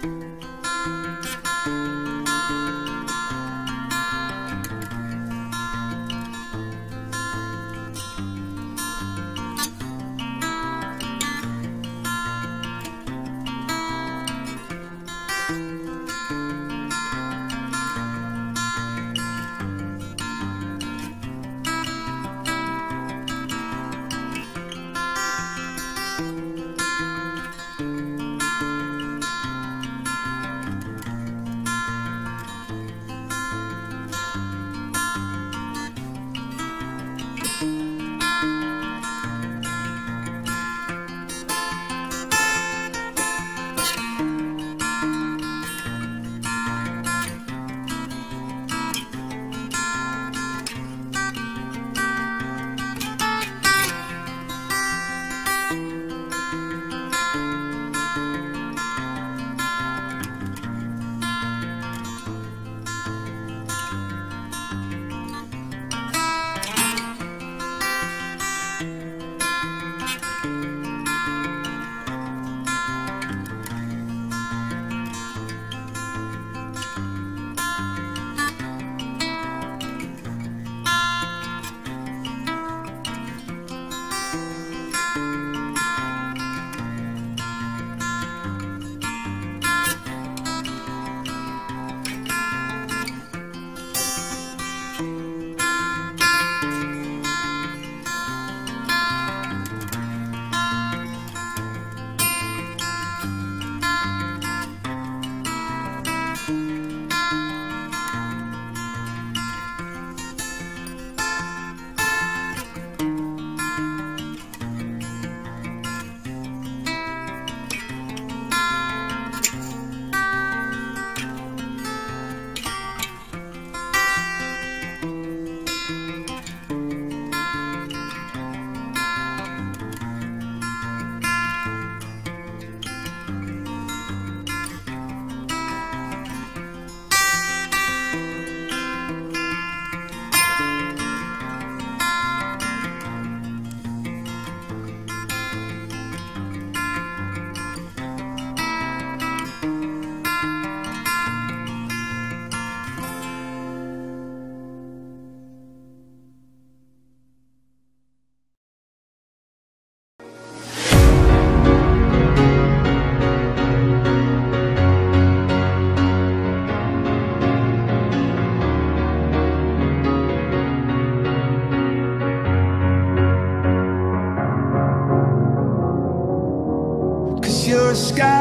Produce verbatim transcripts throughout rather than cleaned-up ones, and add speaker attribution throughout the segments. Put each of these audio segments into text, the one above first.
Speaker 1: a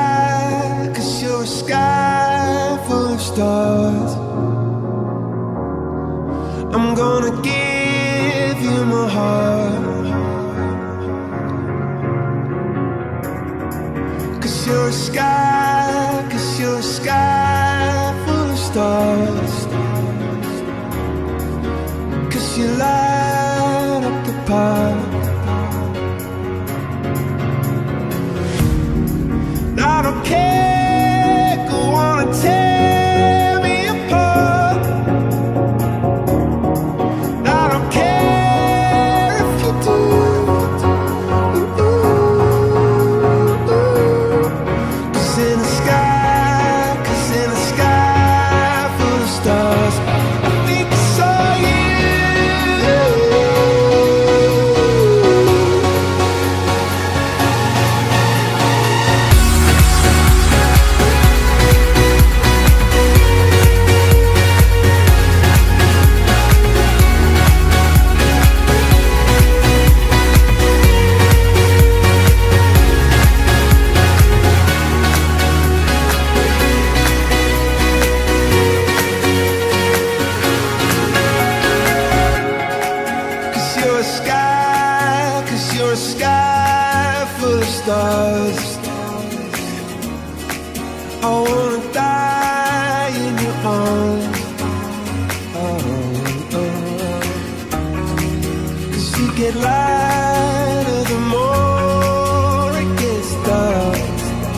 Speaker 1: sky, 'cause you're a sky full of stars. I'm gonna give you my heart, 'cause you're a sky, 'cause you're a sky full of stars. 'Cause you light up the park. I don't care, go on and tear me apart. I don't care if you do. Ooh, ooh, ooh. 'Cause in the sky, 'cause in the sky full of stars, I think I saw you. Stars. I wanna die in your arms. Oh, oh. 'Cause you get lighter the more it gets dark.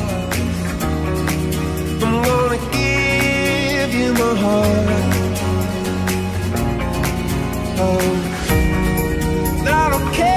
Speaker 1: I'm gonna give you my heart. Oh, I don't care.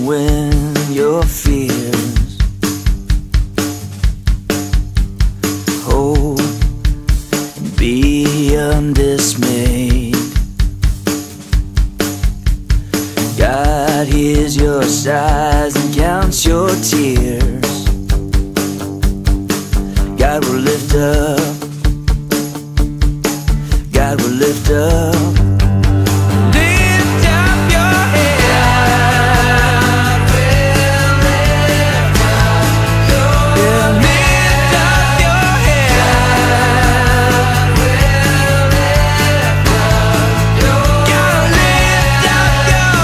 Speaker 1: win your fears. Hope and be undismayed. God hears your sighs and counts your tears. God will lift up, God will lift up. Lift up your head. God will lift up your head. Lift up your head. God will lift up your head. God lift up your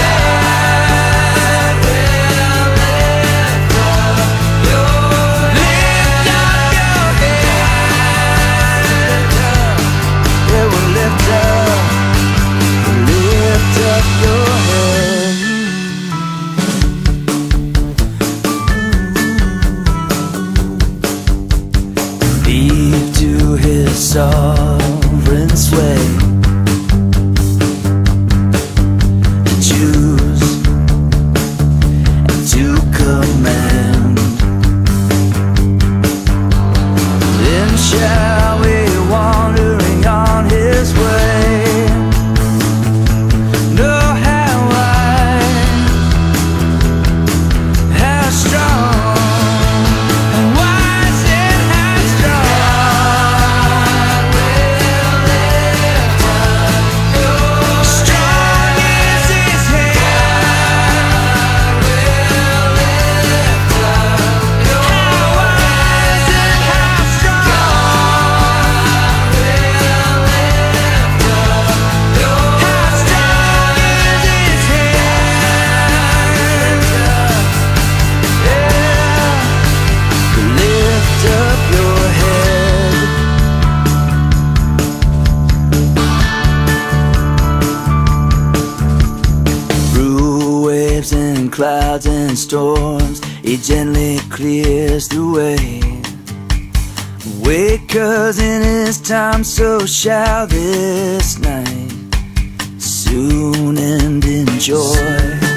Speaker 1: head. God will lift up your head. Lift up your head. It will lift up, lift up your head. Leave to his sovereign sway to choose and to command. Then shall we wandering on his way, know how wide, how strong, and wise and how strong. God will lift up your strong is his hand. God will lift up your how wise and how strong. God will lift up your how strong is his hand. Yeah, lift up your head. Through waves and clouds and storms, he gently clears the way. Wait, 'cause in his time so shall this night soon end in joy.